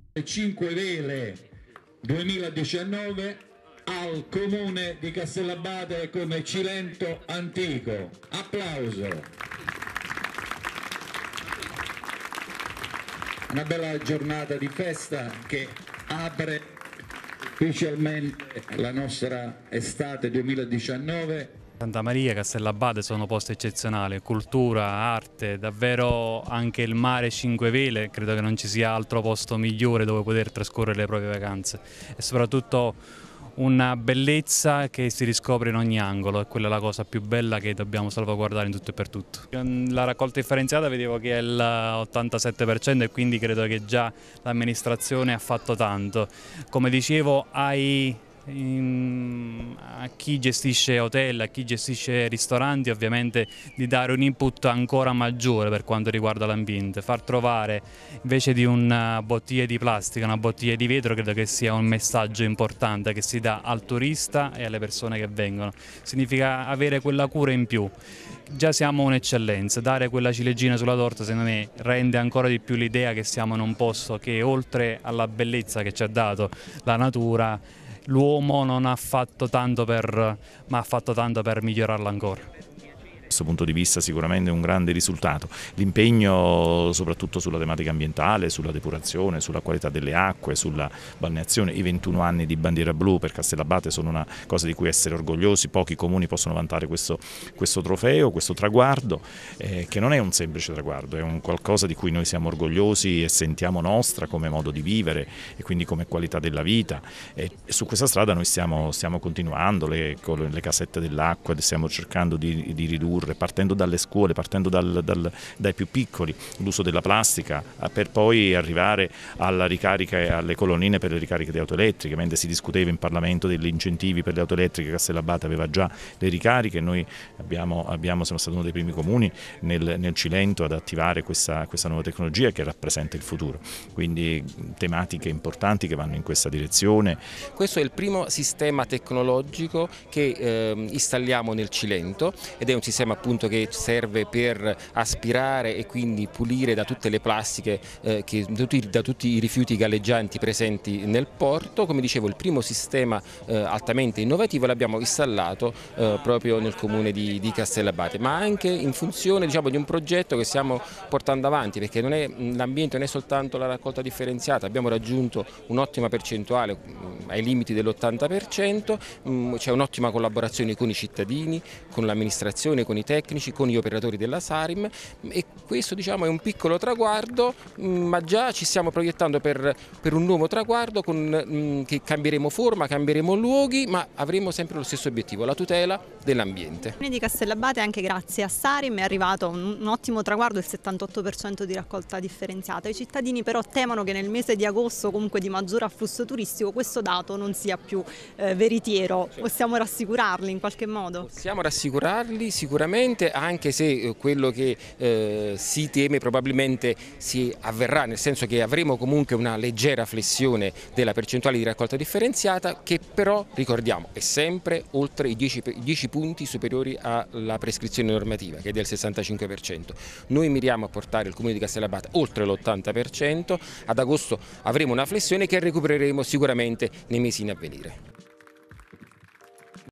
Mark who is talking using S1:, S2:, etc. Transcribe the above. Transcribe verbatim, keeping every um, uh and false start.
S1: cinque Vele duemiladiciannove al comune di Castellabate come Cilento Antico. Applauso. Una bella giornata di festa che apre ufficialmente la nostra estate duemiladiciannove.
S2: Santa Maria, Castellabate sono posti eccezionali, cultura, arte, davvero anche il mare Cinque Vele, credo che non ci sia altro posto migliore dove poter trascorrere le proprie vacanze e soprattutto una bellezza che si riscopre in ogni angolo e quella è la cosa più bella che dobbiamo salvaguardare in tutto e per tutto. La raccolta differenziata vedevo che è l'ottantasette per cento e quindi credo che già l'amministrazione ha fatto tanto. Come dicevo, ai a chi gestisce hotel, a chi gestisce ristoranti ovviamente di dare un input ancora maggiore per quanto riguarda l'ambiente, far trovare invece di una bottiglia di plastica una bottiglia di vetro credo che sia un messaggio importante che si dà al turista e alle persone che vengono, significa avere quella cura in più. Già siamo un'eccellenza, dare quella ciliegina sulla torta secondo me rende ancora di più l'idea che siamo in un posto che oltre alla bellezza che ci ha dato la natura, l'uomo non ha fatto tanto per, ma ha fatto tanto per migliorarla ancora.
S3: Da questo punto di vista sicuramente è un grande risultato. L'impegno soprattutto sulla tematica ambientale, sulla depurazione, sulla qualità delle acque, sulla balneazione, i ventuno anni di bandiera blu per Castellabate sono una cosa di cui essere orgogliosi, pochi comuni possono vantare questo, questo trofeo, questo traguardo, eh, che non è un semplice traguardo, è un qualcosa di cui noi siamo orgogliosi e sentiamo nostra come modo di vivere e quindi come qualità della vita. E su questa strada noi stiamo, stiamo continuando, le, con le casette dell'acqua, stiamo cercando di, di ridurre, partendo dalle scuole, partendo dal, dal, dai più piccoli, l'uso della plastica, per poi arrivare alla ricarica e alle colonnine per le ricariche di auto elettriche. Mentre si discuteva in Parlamento degli incentivi per le auto elettriche, Castellabate aveva già le ricariche, noi abbiamo, abbiamo, siamo stati uno dei primi comuni nel, nel Cilento ad attivare questa, questa nuova tecnologia che rappresenta il futuro, quindi tematiche importanti che vanno in questa direzione.
S4: Questo è il primo sistema tecnologico che eh, installiamo nel Cilento ed è un sistema appunto che serve per aspirare e quindi pulire da tutte le plastiche, eh, che, da, tutti, da tutti i rifiuti galleggianti presenti nel porto. Come dicevo, il primo sistema eh, altamente innovativo l'abbiamo installato eh, proprio nel comune di, di Castellabate, ma anche in funzione, diciamo, di un progetto che stiamo portando avanti, perché l'ambiente non è soltanto la raccolta differenziata, abbiamo raggiunto un'ottima percentuale ai limiti dell'ottanta per cento, c'è un'ottima collaborazione con i cittadini, con l'amministrazione, con i tecnici, con gli operatori della Sarim e questo, diciamo, è un piccolo traguardo, ma già ci stiamo proiettando per, per un nuovo traguardo con, che cambieremo forma, cambieremo luoghi, ma avremo sempre lo stesso obiettivo, la tutela dell'ambiente.
S5: Il di Castellabate anche grazie a Sarim è arrivato un, un ottimo traguardo, il settantotto per cento di raccolta differenziata. I cittadini però temono che nel mese di agosto, comunque di maggior afflusso turistico, questo dato non sia più eh, veritiero. Possiamo rassicurarli in qualche modo?
S4: Possiamo rassicurarli sicuramente, anche se quello che eh, si teme probabilmente si avverrà, nel senso che avremo comunque una leggera flessione della percentuale di raccolta differenziata, che però, ricordiamo, è sempre oltre i dieci punti superiori alla prescrizione normativa, che è del sessantacinque per cento. Noi miriamo a portare il comune di Castellabate oltre l'ottanta per cento, ad agosto avremo una flessione che recupereremo sicuramente nei mesi in avvenire.